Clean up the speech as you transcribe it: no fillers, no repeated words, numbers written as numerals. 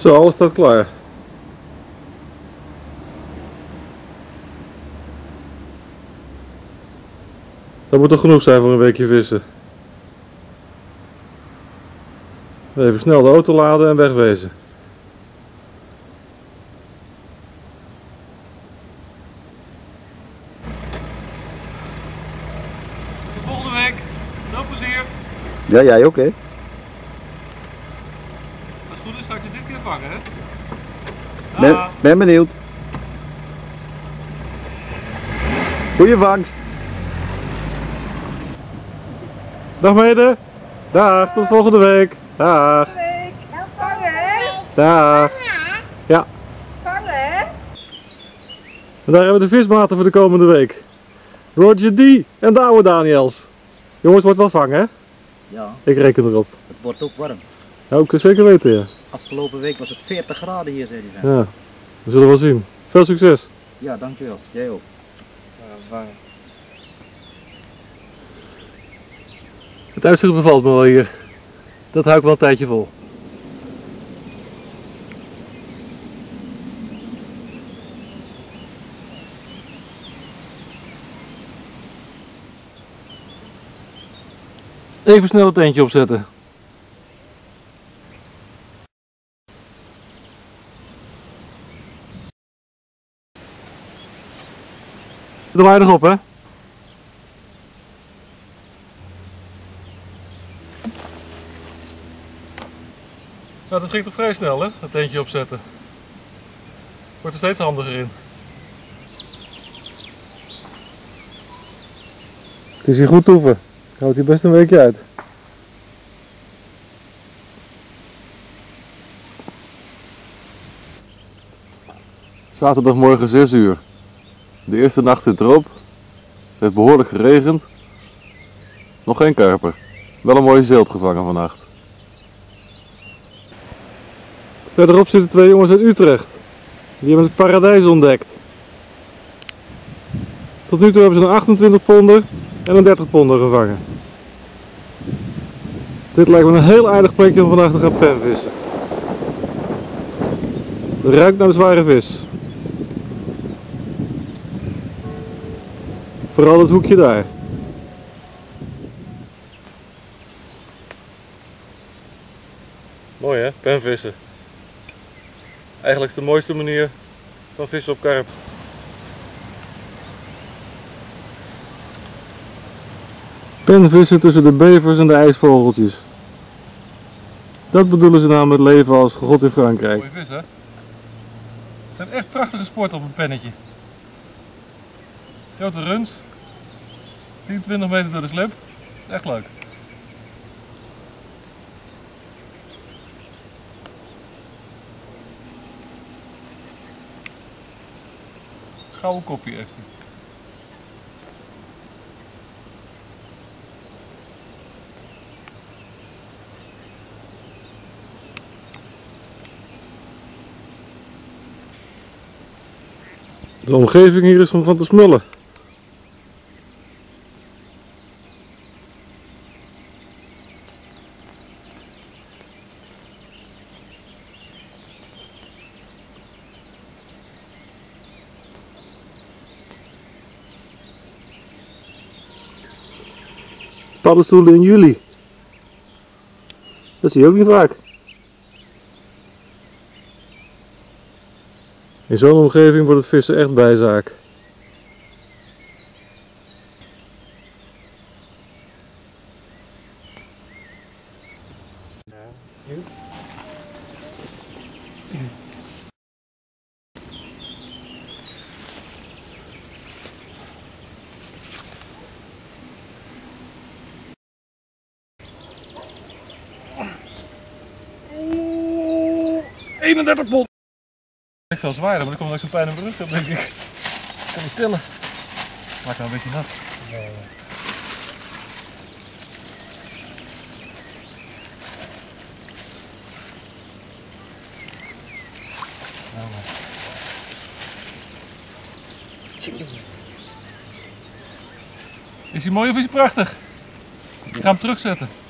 Zo, alles staat klaar. Dat moet toch genoeg zijn voor een weekje vissen. Even snel de auto laden en wegwezen. Tot volgende week. Veel plezier. Ja, jij ook, hè? Als het goed is, ga ik ze dit keer vangen, hè? Ben benieuwd. Goeie vangst. Dag mede. Dag, tot volgende week. Dag. Vangen, hè? Dag. Ja. Vangen, hè? En daar hebben we de vismaten voor de komende week. Roger D. en de oude Daniels. Jongens, wordt wel vangen, hè? Ja, Ik reken erop. het wordt ook warm. Ja, ik kan zeker weten, ja. Afgelopen week was het 40 graden hier, zei hij. Ja, we zullen wel zien. Veel succes. Ja, dankjewel. Jij ook. Het uitzicht bevalt me wel hier. Dat hou ik wel een tijdje vol. Even snel het tentje opzetten. Zit er weinig op, hè? Nou, dat ging toch vrij snel, hè? Dat tentje opzetten. Wordt er steeds handiger in. Het is hier goed toeven. Houdt hier best een weekje uit. Zaterdagmorgen 6 uur. De eerste nacht zit erop. Het heeft behoorlijk geregend. Nog geen karper. Wel een mooie zeelt gevangen vannacht. Verderop zitten twee jongens uit Utrecht. Die hebben het paradijs ontdekt. Tot nu toe hebben ze een 28 ponder en een 30 ponder gevangen. Dit lijkt me een heel aardig plekje om vandaag te gaan penvissen. Het ruikt naar de zware vis. Vooral het hoekje daar. Mooi hè, penvissen. Eigenlijk is de mooiste manier van vissen op karp. Penvissen tussen de bevers en de ijsvogeltjes. Dat bedoelen ze nou met leven als God in Frankrijk. Mooie vis hè? Het zijn echt prachtige sporten op een pennetje. Grote runs. 10, 20 meter door de slip. Echt leuk. Gouden kopje heeft hij. De omgeving hier is om van te smullen. Paddenstoelen in juli. Dat zie je ook niet vaak. In zo'n omgeving wordt het vissen echt bijzaak. $31 echt veel zwaarder, maar dan komt ook zo'n pijn in mijn rug, denk ik. Ik kan niet tillen. Maak nou een beetje nat. Is hij mooi of is hij prachtig? Ik ga hem terugzetten.